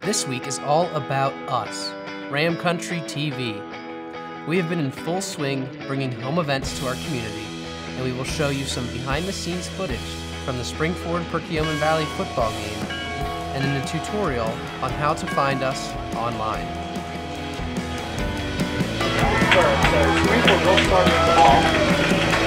This week is all about us, Ram Country TV. We have been in full swing bringing home events to our community, and we will show you some behind-the-scenes footage from the Spring-Ford-Perkiomen Valley football game, and then a tutorial on how to find us online. So Springford will start with the ball.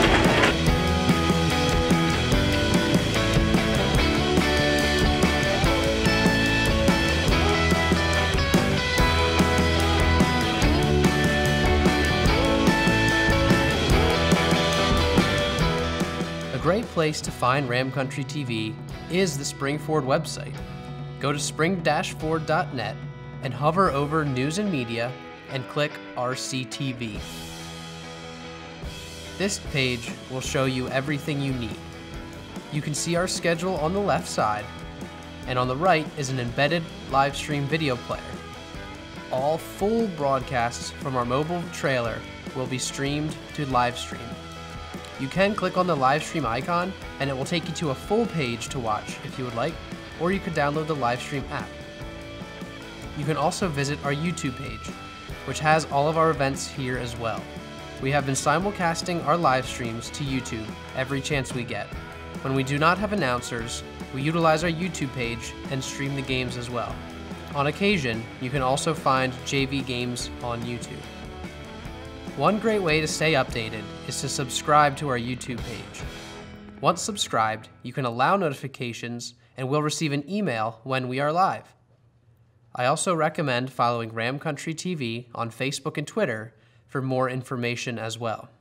A great place to find Ram Country TV is the Spring-Ford website. Go to spring-ford.net and hover over News and Media and click RCTV. This page will show you everything you need. You can see our schedule on the left side, and on the right is an embedded live stream video player. All full broadcasts from our mobile trailer will be streamed to live stream. You can click on the live stream icon and it will take you to a full page to watch if you would like, or you could download the live stream app. You can also visit our YouTube page, which has all of our events here as well. We have been simulcasting our live streams to YouTube every chance we get. When we do not have announcers, we utilize our YouTube page and stream the games as well. On occasion, you can also find JV games on YouTube. One great way to stay updated is to subscribe to our YouTube page. Once subscribed, you can allow notifications and will receive an email when we are live. I also recommend following Ram Country TV on Facebook and Twitter for more information as well.